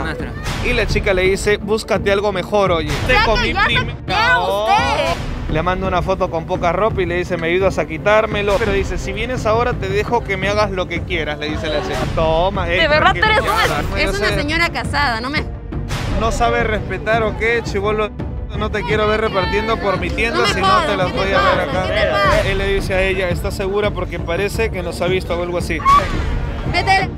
nuestra. Y la chica le dice, búscate algo mejor, oye. Le manda una foto con poca ropa y le dice, ¿me ayudas a quitármelo? Pero dice, si vienes ahora te dejo que me hagas lo que quieras, le dice la chica. Toma, De verdad tú eres Es una señora casada, no me... No sabe respetar o qué, chibolo. No te quiero ver repartiendo por mi tienda, si no te las voy a ver acá. Él le dice a ella, ¿estás segura? Porque parece que nos ha visto o algo así. Vete.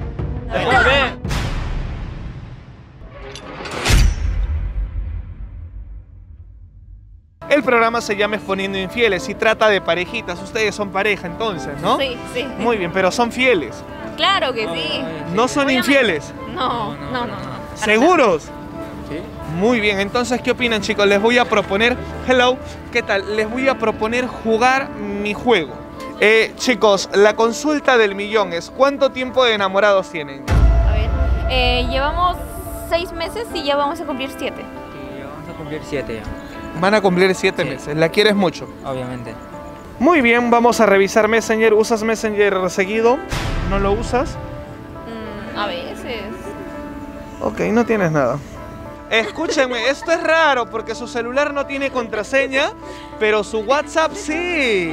El programa se llama Exponiendo Infieles y trata de parejitas. Ustedes son pareja entonces, ¿no? Sí, sí. Muy bien, pero son fieles. Claro que sí. ¿No son infieles? No. ¿Seguros? Sí. Muy bien, entonces, ¿qué opinan, chicos? Les voy a proponer, hello, ¿qué tal? Les voy a proponer jugar mi juego. Chicos, la consulta del millón es, ¿cuánto tiempo de enamorados tienen? A ver, llevamos 6 meses y ya vamos a cumplir 7. Sí, vamos a cumplir 7 ya. Van a cumplir 7 Sí. meses. ¿La quieres mucho? Obviamente. Muy bien, vamos a revisar Messenger. ¿Usas Messenger seguido? ¿No lo usas? A veces. Ok, no tienes nada. Escúchenme, esto es raro porque su celular no tiene contraseña, pero su WhatsApp sí.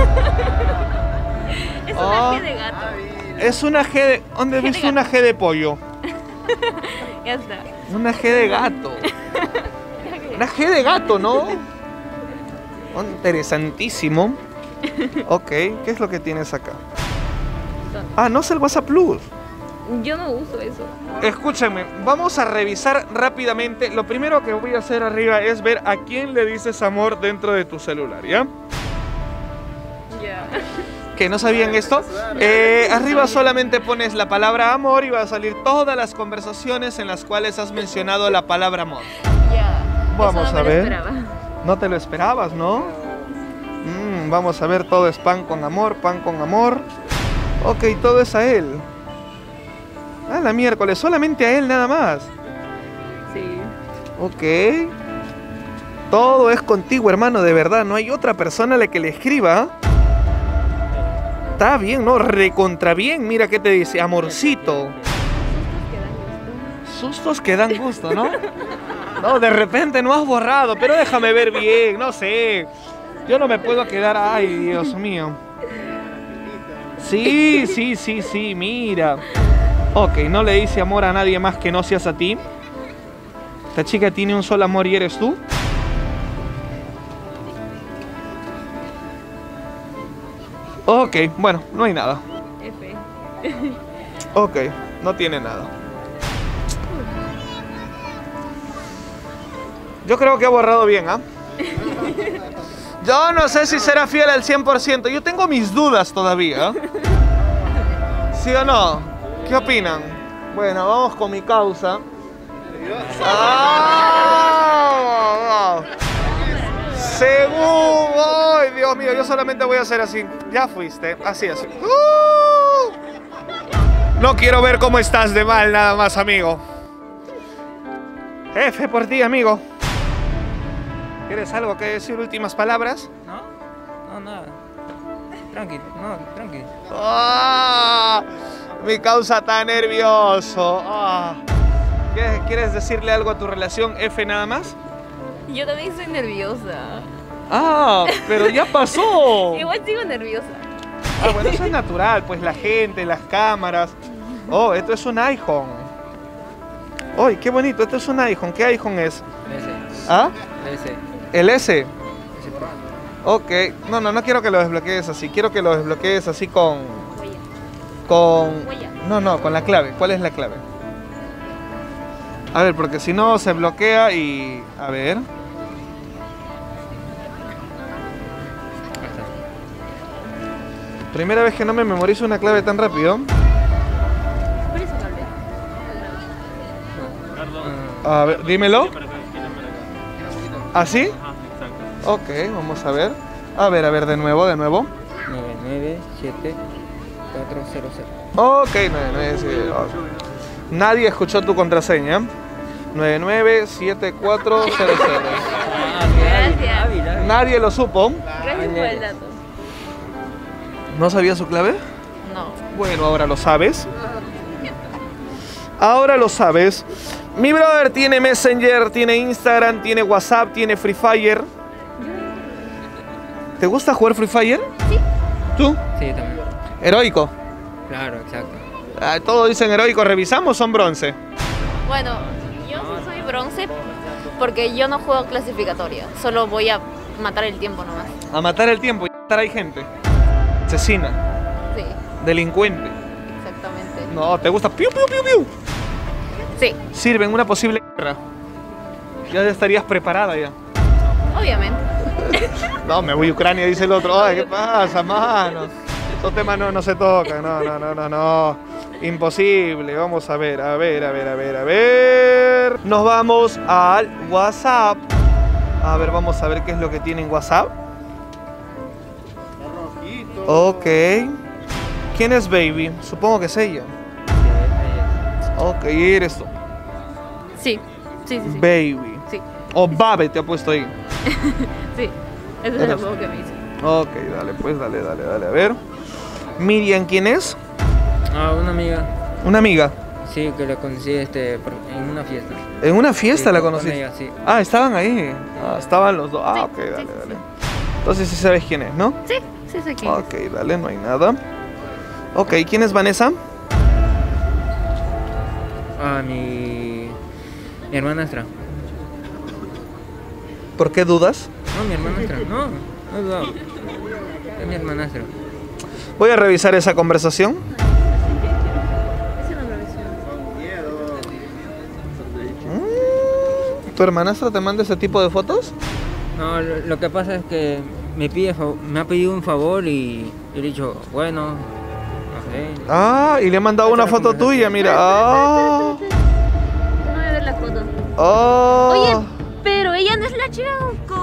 Es una G de gato. Es una G de... ¿Dónde has visto una G de pollo? Ya está. Una G de gato. Una G de gato, ¿no? Oh, interesantísimo. Ok, ¿qué es lo que tienes acá? Ah, no es el WhatsApp Plus. Yo no uso eso. Escúchame, vamos a revisar rápidamente. Lo primero que voy a hacer arriba es ver a quién le dices amor dentro de tu celular, ¿ya? Ya. ¿Que no sabían esto? Arriba solamente pones la palabra amor y va a salir todas las conversaciones en las cuales has mencionado la palabra amor. Ya. Vamos Eso no a me lo ver. esperaba. No te lo esperabas, ¿no? Vamos a ver, todo es pan con amor, pan con amor. Ok, todo es a él. Ah, la miércoles, solamente a él nada más. Sí. Ok. Todo es contigo, hermano, de verdad. No hay otra persona a la que le escriba. Está bien, ¿no? Recontra bien. Mira qué te dice, amorcito. Sustos que dan gusto, ¿no? No, de repente no has borrado, pero déjame ver bien, no sé. Yo no me puedo quedar... Ay, Dios mío. Sí, mira. Ok, no le dice amor a nadie más que no seas a ti. Esta chica tiene un solo amor y eres tú. Ok, bueno, no hay nada. F. Ok, no tiene nada. Yo creo que ha borrado bien, ¿ah? Yo no sé si será fiel al 100%. Yo tengo mis dudas todavía. ¿Sí o no? ¿Qué opinan? Bueno, vamos con mi causa. ¡Ah! Según... ¡Ay, Dios mío! Yo solamente voy a hacer así. Ya fuiste. Así. No quiero ver cómo estás de mal nada más, amigo. F por ti, amigo. ¿Tienes algo que decir? ¿Últimas palabras? ¿No? No, nada. Tranquilo, tranquilo. ¡Ah! Mi causa está nervioso. Ah. ¿Quieres decirle algo a tu relación, F, nada más? Yo también soy nerviosa. Ah, pero ya pasó. Igual sigo nerviosa. Ah, bueno, eso es natural, pues la gente, las cámaras. Oh, esto es un iPhone. ¡Ay, qué bonito! Esto es un iPhone. ¿Qué iPhone es? S. ¿Ah? S. ¿El S? S Pro. Ok. No quiero que lo desbloquees así. Quiero que lo desbloquees así con... Huella. Con... Huella. No, con la clave. ¿Cuál es la clave? A ver, porque si no se bloquea y... A ver... Primera vez que no me memorizo una clave tan rápido. ¿Cuál es su nombre? A ver, dímelo. ¿Así? Ok, vamos a ver. A ver, de nuevo. 997-400. Ok, 99. Nadie escuchó tu contraseña. 997400. Gracias. Nadie lo supo. Gracias por el dato. ¿No sabía su clave? No. Bueno, ahora lo sabes. Ahora lo sabes. Mi brother tiene Messenger, tiene Instagram, tiene WhatsApp, tiene Free Fire. ¿Te gusta jugar Free Fire? Sí. ¿Tú? Sí, también. Heroico. Claro, exacto. Todos dicen heroico. ¿Revisamos o son bronce? Bueno, yo sí soy bronce porque yo no juego clasificatoria. Solo voy a matar el tiempo nomás. A matar el tiempo y matar hay gente. Asesina. Sí, Delincuente. exactamente. No, ¿te gusta? ¡Piu, piu, piu, piu! Sí, Sirve en una posible guerra. Ya estarías preparada ya. obviamente. No, me voy a Ucrania, dice el otro. Ay, ¿qué pasa, mano? Esos temas no se tocan. No. Imposible. Vamos a ver. Nos vamos al WhatsApp. A ver, vamos a ver qué es lo que tiene en WhatsApp. Ok. ¿Quién es Baby? Supongo que es ella. Ok, eres tú. Sí. Baby. Sí, O Babe te ha puesto ahí. sí. Ese es el juego que me hice. Ok, dale, pues, dale. A ver. Miriam, ¿quién es? Ah, una amiga. Una amiga. Sí, que la conocí en una fiesta. ¿En una fiesta Sí, la con conociste? ella, sí. Ah, estaban ahí. Ah, estaban los dos. Ah, Sí, ok, sí, dale. sí. Entonces sí sabes quién es, ¿no? Sí, sé quién es. Ok, dale, no hay nada. Ok, ¿quién es Vanessa? Ah, mi hermanastra. ¿Por qué dudas? No, mi hermanastra. No he dudado. Es mi hermanastra. Voy a revisar esa conversación. ¿Tu hermanastra te manda ese tipo de fotos? No, lo que pasa es que me ha pedido un favor y yo le he dicho, bueno, no sé. Ah, y le he mandado una foto tuya, mira. Ah, No voy a ver la foto. oh. Oye, pero ella no es la chica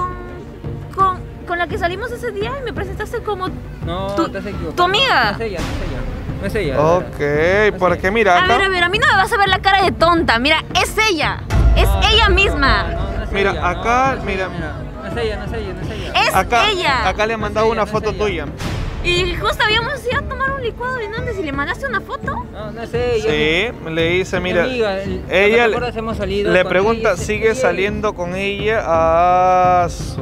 con la que salimos ese día y me presentaste como No, tu- te has equivocado. tu amiga. No es ella. de verdad. Ok, porque mira A ver, acá. a mí no me vas a ver la cara de tonta. Mira, es ella. Es ella misma. No es Mira, ella, acá, no es mira. ella, no es ella. Es Acá, ella. acá le he mandado ella, una no es foto ella. tuya. Y justo habíamos ido a tomar un licuado de Hernández y le mandaste una foto. No es ella. Sí, le dice, mira, Amiga, ella ¿te acuerdas? Hemos salido le con pregunta, ella, ¿sigue ella- saliendo con ella? Ah,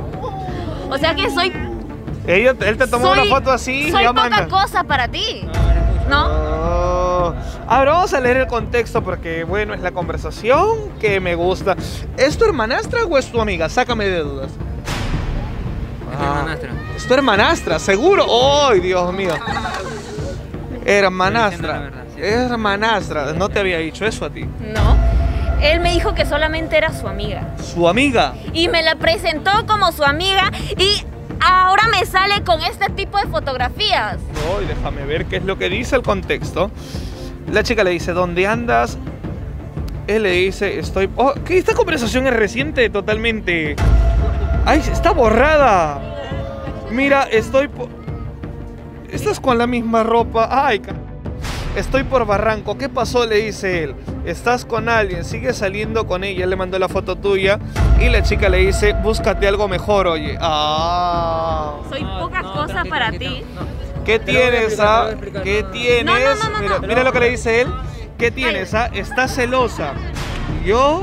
O sea que soy. él te tomó soy- una foto así y Soy ya poca manda. cosa para ti. No, eres mucho. ¿No? Oh. Ahora vamos a leer el contexto porque, bueno, es la conversación que me gusta. ¿Es tu hermanastra o es tu amiga? Sácame de dudas. Es mi hermanastra. ¿Es tu hermanastra? ¿Seguro? ¡Ay, Dios mío! Hermanastra. Estoy diciendo la verdad, sí. Hermanastra. No te había dicho eso a ti. No. Él me dijo que solamente era su amiga. ¿Su amiga? Y me la presentó como su amiga y ahora me sale con este tipo de fotografías. No, y déjame ver qué es lo que dice el contexto. La chica le dice, ¿dónde andas? Él le dice, estoy... Oh, ¿qué? Esta conversación es reciente totalmente. ¡Ay, está borrada! Mira, estás con la misma ropa. ¡Ay, estoy por Barranco! ¿Qué pasó? Le dice él. Estás con alguien, sigues saliendo con ella. Él le mandó la foto tuya. Y la chica le dice, búscate algo mejor, oye. ¡Ah! Soy No, poca no, cosa tranqui, para tranqui, ti. no. ¿Qué Te lo voy a tienes, explicar, ah? te lo voy a explicar, ¿Qué no. tienes? No. Mira, mira lo que le dice él. ¿Qué tienes, ah? Estás celosa. Yo...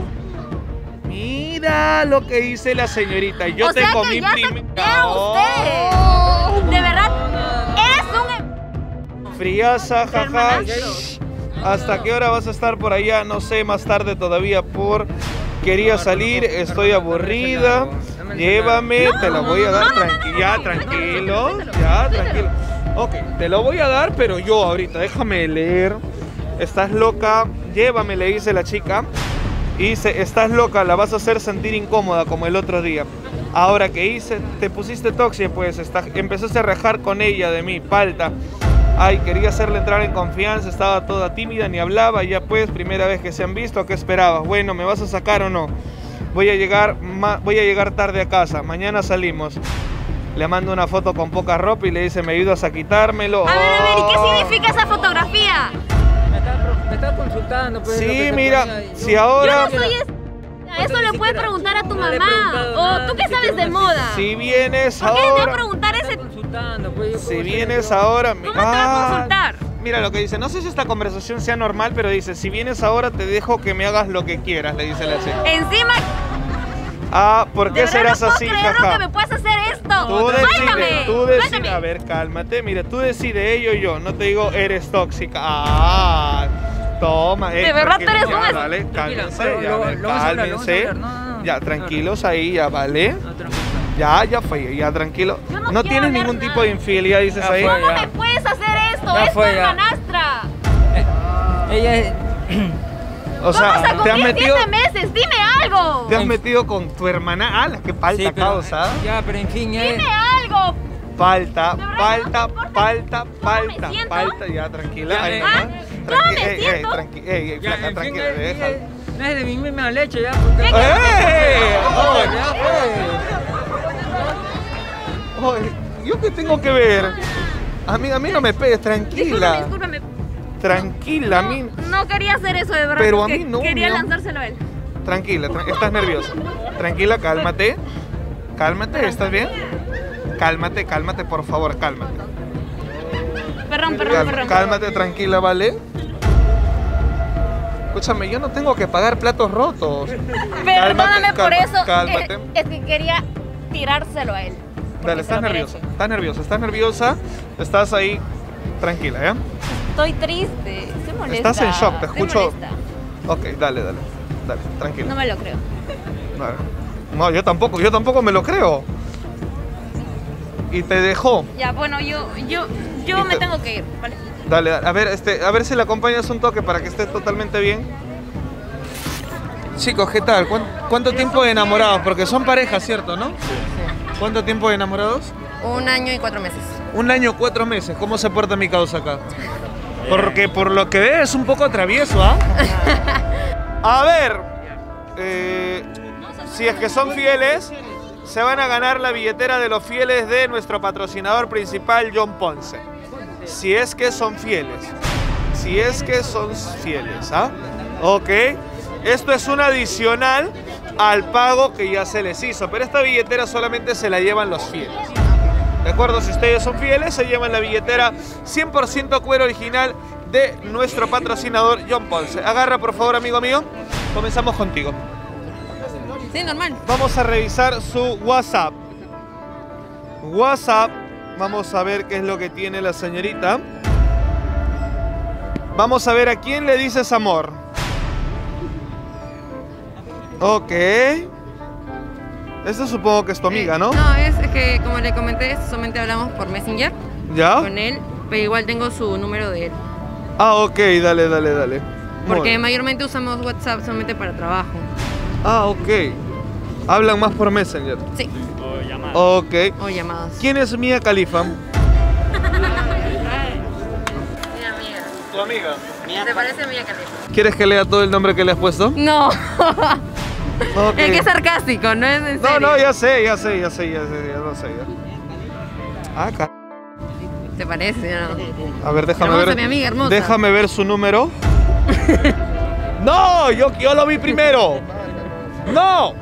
Mira lo que dice la señorita. Yo O te sea que comí ya se primero. queda usted. De verdad, eres un Friaza, jaja. hermanastro. ¿Hasta qué hora vas a estar por allá? No sé, más tarde todavía por... Quería salir, estoy aburrida. Llévame, te lo voy a dar. Tranquilo. Ya, tranquilo. Ok, te lo voy a dar, pero yo ahorita, déjame leer. Estás loca, llévame, le dice la chica. Y dice, estás loca, la vas a hacer sentir incómoda como el otro día. Ahora que hice, te pusiste tóxica, pues empezaste a rajar con ella de mí, palta. Ay, quería hacerle entrar en confianza, estaba toda tímida, ni hablaba, ya pues, primera vez que se han visto, ¿qué esperabas? Bueno, ¿me vas a sacar o no? Voy a llegar tarde a casa, mañana salimos. Le mando una foto con poca ropa y le dice, ¿me ayudas a quitármelo? A ver, ¿y qué Oh. significa esa fotografía? Me estaba consultando. Pues, lo Sí, que se mira, ponía, yo- si ahora... Yo no soy eso le puedes preguntar a tu No le he mamá. preguntado O nada, tú qué ni sabes siquiera de una moda. Si vienes ¿Por qué te voy a ahora... preguntar Me ese? está consultando, pues, yo Si puedo vienes ser yo. ahora... ¿Cómo te va a consultar? Mira lo que dice. No sé si esta conversación sea normal, pero dice, si vienes ahora te dejo que me hagas lo que quieras, le dice la chica. Encima, Ah, ¿por qué de verdad serás no puedo así, creerlo jaja? que me puedes hacer esto. Tú decides, Suéltame, tú decides. suéltame. A ver, cálmate. Mira, tú decides ello y yo. No te digo eres tóxica. Ah, toma. De verdad tú eres ya, un- dale, cálmense, Tranquilo, ya, a ver, lo vamos a hablar, lo vamos a cálmense. hablar. No. Ya, tranquilos ahí, ya, ¿vale? No, tranquilo. Ya fue, ya, tranquilo. Yo no No quiero tienes hablar ningún nada. tipo de infidelidad, dices Ya ahí. fue. ¿Cómo Ya. me puedes hacer esto? Ya Es tu fue, ya. hermanastra. Ella es... O Vamos a sea, te has cumplir metido, 7 meses, dime algo. te has metido con tu hermana. Ah, la que falta Sí, pero, causa. ya, pero en fin, Dime algo. Falta, De verdad, falta, no me importa falta, cómo me falta, siento. falta. Ya, tranquila. Ya, Ahí ¿eh? nomás. ¿Cómo me siento? Ey, ya, flaca, en fin, tranquila, deja. no es de mi misma leche ya, porque... ¡Ey! Ya fue. Oye, ¿yo qué tengo que ver? A mí no me pegues, tranquila. Discúlpame. Tranquila, a mí. No quería hacer eso de verdad. Pero a porque mí no, Quería mi amor. lanzárselo a él. Tranquila, estás nerviosa. Tranquila, cálmate. Cálmate, ¿estás bien? Cálmate, cálmate, por favor, cálmate. Perdón. Cálmate, tranquila, ¿vale? Escúchame, yo no tengo que pagar platos rotos. Perdóname por eso. Cálmate. Es que quería tirárselo a él. porque Dale, se lo estás nerviosa, merece. estás nerviosa, estás ahí tranquila, ¿ya? Estoy triste. Estoy molesta. Estás en shock, te Estoy escucho. molesta. Ok, dale, tranquila. No me lo creo. Dale. No, yo tampoco me lo creo. Y te dejó. Ya, bueno, yo Y me te- tengo que ir, ¿vale? Dale, a ver si le acompañas un toque para que esté totalmente bien. Chicos, ¿qué tal? ¿Cuánto tiempo de enamorados? Porque son parejas, ¿cierto, no? ¿Cuánto tiempo de enamorados? 1 año y 4 meses. 1 año, 4 meses. ¿Cómo se porta mi causa acá? Porque por lo que ve es un poco travieso, ¿ah? A ver, si es que son fieles, se van a ganar la billetera de los fieles de nuestro patrocinador principal, John Ponce. Si es que son fieles. Si es que son fieles, ¿ah? Ok. Esto es un adicional al pago que ya se les hizo, pero esta billetera solamente se la llevan los fieles. ¿De acuerdo? Si ustedes son fieles, se llevan la billetera 100% cuero original de nuestro patrocinador John Ponce. Agarra, por favor, amigo mío. Comenzamos contigo. Sí, normal. Vamos a revisar su WhatsApp. Vamos a ver qué es lo que tiene la señorita. Vamos a ver a quién le dices amor. Ok. Esta supongo que es tu amiga, ¿no? No, es que como le comenté, solamente hablamos por Messenger ¿Ya? con él, pero igual tengo su número de él. Ah, ok, dale. Muy Porque bien. mayormente usamos WhatsApp solamente para trabajo. Ah, ok. Hablan más por Messenger. Sí, Ok. o llamadas. ¿Quién es Mia Khalifa? Mi amiga. Tu amiga. ¿Te parece Mía Khalifa? ¿Quieres que lea todo el nombre que le has puesto? No, Ok. es que es sarcástico, no es en serio. No, ya sé, ya lo sé, ya. Ah, ¿Te parece o no? A ver, déjame Hermosa, ver. mi amiga, hermosa. Déjame ver su número. ¡No! Yo lo vi primero. ¡No!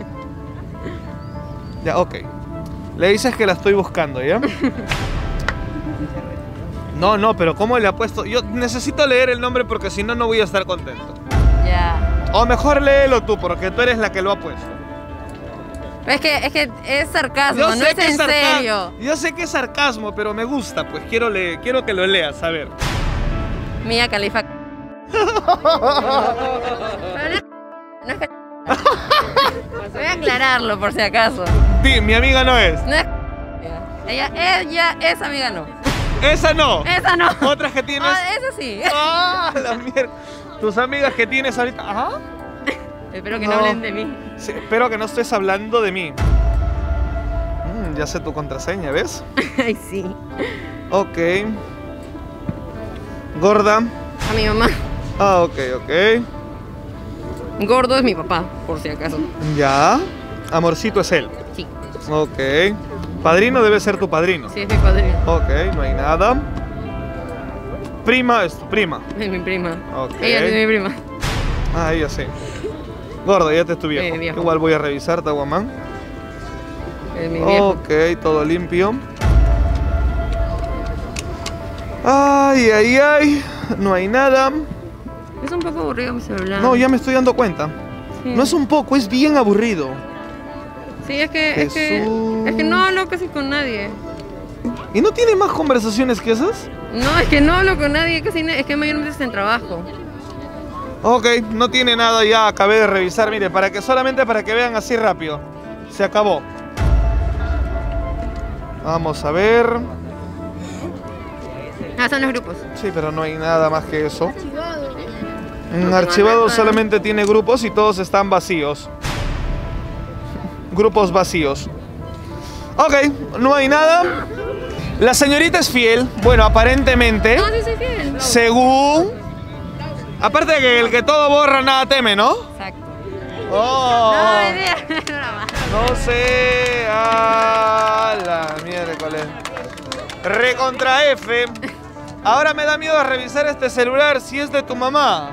Ya, ok. Le dices que la estoy buscando, ¿ya? No, pero ¿cómo le ha puesto? Yo necesito leer el nombre porque si no, no voy a estar contento. Ya. O mejor léelo tú, porque tú eres la que lo ha puesto. Es que es sarcasmo, no es en serio. Yo sé que es sarcasmo, pero me gusta, pues quiero que lo leas, a ver. Mía Khalifa. No es que... Voy a aclararlo por si acaso. Di, mi amiga no es. No es ella es amiga, no. Esa no. Esa no. Otras que tienes. Eso sí. ¡Ah, la mierda! Tus amigas que tienes ahorita. Ajá. Espero que No. no hablen de mí. Sí, espero que no estés hablando de mí. Ya sé tu contraseña, ¿ves? Ay, sí. Ok. Gorda. A mi mamá. Ah, ok. Gordo es mi papá, por si acaso. Ya. Amorcito es él. Sí. Ok. Padrino debe ser tu padrino. Sí, es mi padrino. Ok, no hay nada. Prima es tu prima. Es mi prima. Ok. Ella es mi prima. Ah, ella sí. Gordo, ya te estoy viejo. Viejo. Igual voy a revisar, Tahuamán. Es mi viejo. Ok, todo limpio. Ay, ay, ay. No hay nada. Es un poco aburrido mi celular. No, ya me estoy dando cuenta. Sí. No es un poco, es bien aburrido. Sí, es que Jesús. no hablo casi con nadie. ¿Y no tiene más conversaciones que esas? No, es que no hablo con nadie casi, es que mayormente está en trabajo. Ok, no tiene nada ya, acabé de revisar, mire, solamente para que vean así rápido. Se acabó. Vamos a ver. Ah, son los grupos. Sí, pero no hay nada más que eso. En archivado solamente tiene grupos y todos están vacíos. Grupos vacíos. Ok, no hay nada. La señorita es fiel. Bueno, aparentemente. No, sí soy fiel. Según. Aparte de que el que todo borra nada teme, ¿no? Exacto. Oh, No, idea. Nada más. no sé. Ah, la miércoles. Recontra F. Ahora me da miedo revisar este celular si es de tu mamá.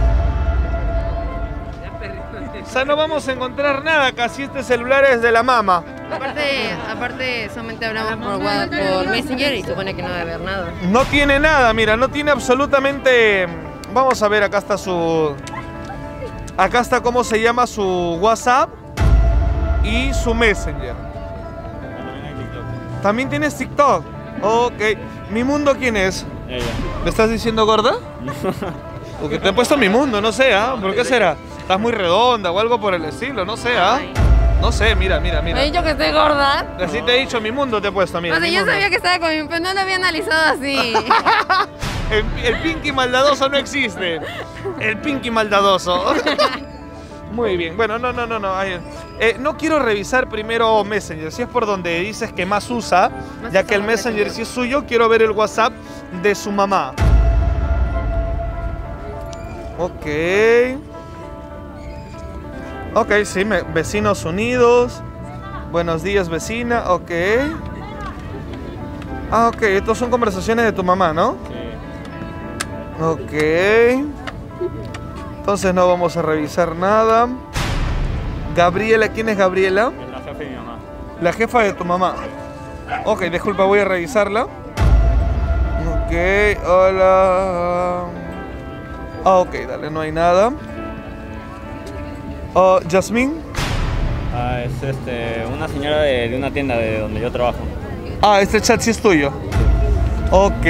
O sea, no vamos a encontrar nada acá si este celular es de la mamá. Aparte solamente hablamos por Messenger y supone que no debe haber nada. No tiene nada, mira, no tiene absolutamente... Vamos a ver, acá está su... Acá está cómo se llama su WhatsApp y su Messenger. ¿También tienes TikTok? Ok. ¿Mi mundo quién es? Ella. ¿Me estás diciendo gorda? Porque te he puesto mi mundo, no sé, ¿ah? ¿Por qué será? Estás muy redonda o algo por el estilo, no sé, ¿ah? No sé, mira. Me he dicho que estoy gorda. Así te he dicho, mi mundo te he puesto, mira. O sea, mi yo mundo. sabía que estaba con mi... Pero no lo había analizado así. El Pinky maldadoso no existe. El Pinky maldadoso. Muy bien. Bueno, no. No quiero revisar primero Messenger. Si es por donde dices que más usa, ya que el Messenger sí es suyo, quiero ver el WhatsApp de su mamá. Ok. Ok, sí, vecinos unidos. Buenos días, vecina. Ok. Ah, ok. Estas son conversaciones de tu mamá, ¿no? Sí. Ok. Entonces no vamos a revisar nada. Gabriela, ¿quién es Gabriela? Es la jefa de mi mamá. La jefa de tu mamá. Ok, disculpa, voy a revisarla. Ok, hola. Ah, ok, dale, no hay nada. Yasmín. Ah, es una señora de una tienda de donde yo trabajo. Ah, este chat sí es tuyo. Ok.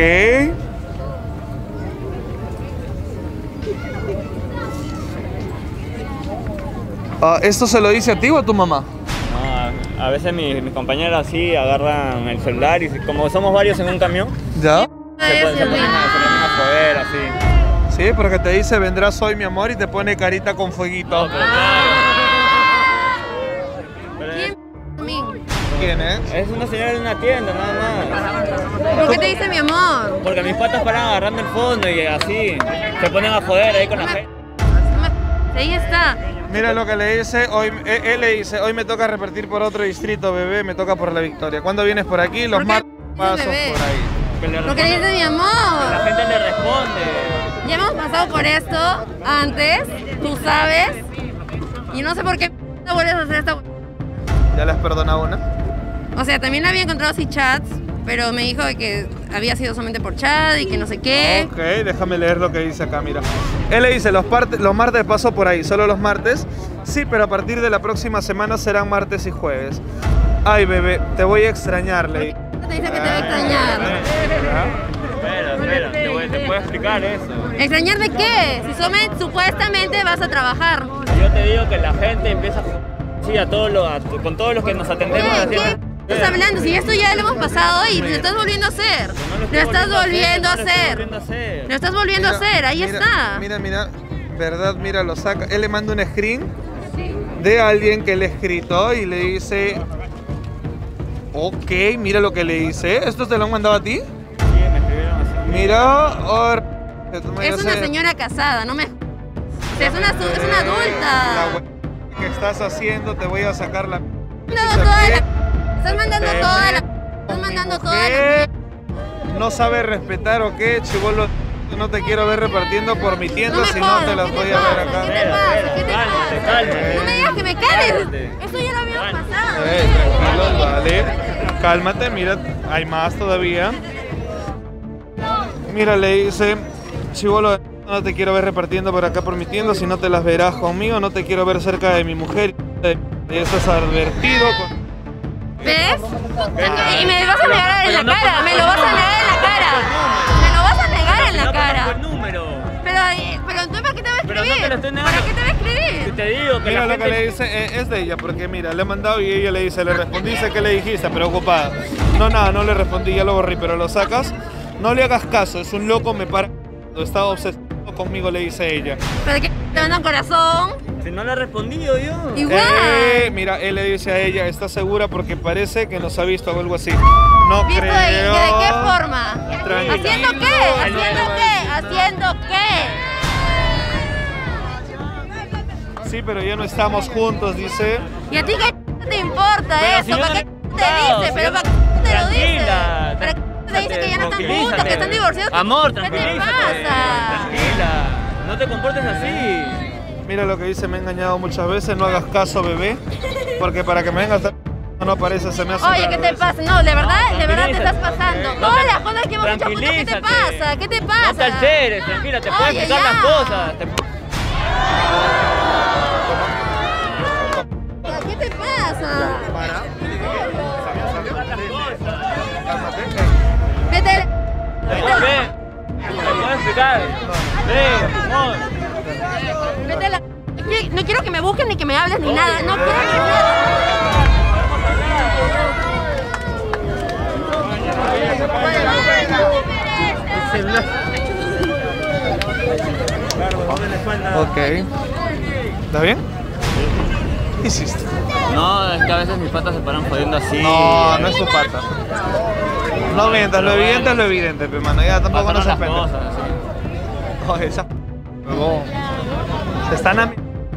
¿Esto se lo dice a ti o a tu mamá? No, a veces mis compañeras sí agarran el celular y como somos varios en un camión, ¿Ya? se ponen a joder así. Sí, porque te dice vendrás hoy mi amor y te pone carita con fueguito. No, pero claro. Pero ¿Quién es? es una señora de una tienda, nada más. ¿Por qué te dice mi amor? Porque mis patas paran agarrando el fondo y así se ponen a joder ahí con la gente. Ahí está. Mira lo que le dice, él le dice, hoy me toca repartir por otro distrito, bebé, me toca por La Victoria. ¿Cuándo vienes por aquí? Los ¿Por qué martes paso por bebé? ahí. ¿Por qué le dice mi La amor? gente le responde. Ya hemos pasado por esto antes, tú sabes. Y no sé por qué vuelves a hacer esta... ¿Ya le has perdonado una? O sea, también la había encontrado sin chats, pero me dijo de que había sido solamente por chat y que no sé qué. Ok, déjame leer lo que dice acá, mira. Él le dice, los martes paso por ahí, solo los martes. Sí, pero a partir de la próxima semana serán martes y jueves. Ay, bebé, te voy a extrañar, Ley. Te dice que te va a extrañar. Espera, te puedo explicar eso. ¿Extrañar de qué? Si supuestamente vas a trabajar. Yo te digo que la gente empieza a sí, con todos los que nos atendemos. ¿Qué estás hablando? Si esto ya lo hemos pasado y lo estás volviendo a hacer. Lo estás volviendo a hacer. Lo estás volviendo a hacer, ahí está. Mira, verdad, mira, lo saca. Él le manda un screen de alguien que le ha escrito y le dice... Ok, mira lo que le dice. ¿Esto te lo han mandado a ti? Sí, me escribieron así. Mira, Es una señora casada, no me... O sea, es una La adulta. hue- que estás haciendo, te voy a sacar la... Estás mandando toda la... Estás mandando toda la... No sabes respetar o qué, chibolo. No te quiero ver repartiendo por mi tienda, No me si no jodas, te las ¿qué voy te a ver pasa? acá. ¿Qué te pasa? ¿Qué te Cálmate, pasa? cálmate. No me digas que me calles. Cálmate. Eso ya lo habíamos pasado. Tranquilos, vale. Cálmate, mira, hay más todavía. Mira, le dice, chibolo, no te quiero ver repartiendo por acá por mi tienda, si no te las verás conmigo, no te quiero ver cerca de mi mujer. Y estás advertido. ¿Ves? Y me vas a negar en la cara, me lo vas a negar en la cara. Me lo vas a negar en la cara. Pero tú, ¿para qué te va a Pero no escribir? te lo estoy negando. ¿Para qué te va a Si escribir? te digo que Mira la lo que gente... le dice, es de ella, porque mira, le he mandado y ella le dice, le respondí, dice que le dijiste, preocupada. No, nada, no le respondí, ya lo borré, pero lo sacas. No le hagas caso, es un loco, me para. Estaba obsesionado conmigo, le dice ella. ¿Para qué te manda un corazón? Si no le he respondido yo. Igual. Mira, él le dice a ella, ¿estás segura? Porque parece que nos ha visto o algo así. No ¿Visto creo. de qué forma? Tranquila. ¿Haciendo qué? ¿Haciendo qué? ¿Haciendo qué? Sí, pero ya no estamos juntos, dice. ¿Y a ti qué te importa Pero eso? si yo ¿Para no qué le- te dice? si ¿Pero yo- para qué te lo dice? Tranquila, ¿Para qué te dice que ya no están tranquilízate. juntos, que están divorciados? Amor, ¿Qué te tranquilízate. pasa? Tranquila. No te comportes así. Mira lo que dice, me he engañado muchas veces, no hagas caso, bebé. Porque para que me vengas no aparece, se me hace. Oye, ¿qué te pasa? No, de verdad te tranquilízate. estás pasando. No Todas te- las cosas que hemos hecho juntos, ¿qué te tranquilízate. pasa? ¿Qué te pasa? No te alteres, tranquila, te puedo Oye, explicar ya. las cosas. ¿Qué te pasa? Vete. Ven, te puedo explicar. Ven, amor. Vete a la... No quiero que me busques ni que me hables ni nada. No quiero que me Ok. ¿Está bien? ¿Qué hiciste? No, es que a veces mis patas se paran jodiendo así. No, no es tu pata. No mientas, lo evidente es lo evidente, pero mano, ya tampoco no se Pasaron las pende. cosas, sí. Oye, esa huevón. Te están a...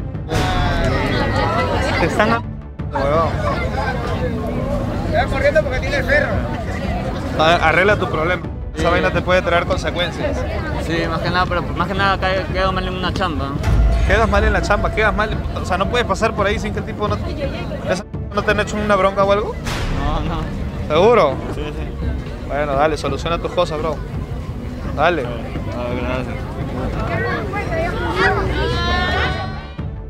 Te están a... huevón. Estás corriendo porque tiene ferro. Arregla tu problema. Esa vaina te puede traer consecuencias. Sí, más que nada, pero más que nada quedo mal en una chamba. Quedas mal en la chamba, quedas mal. O sea, no puedes pasar por ahí sin que el tipo no... ¿No te han hecho una bronca o algo? No, no. ¿Seguro? Sí, sí. Bueno, dale, soluciona tus cosas, bro. Dale. Ah, gracias.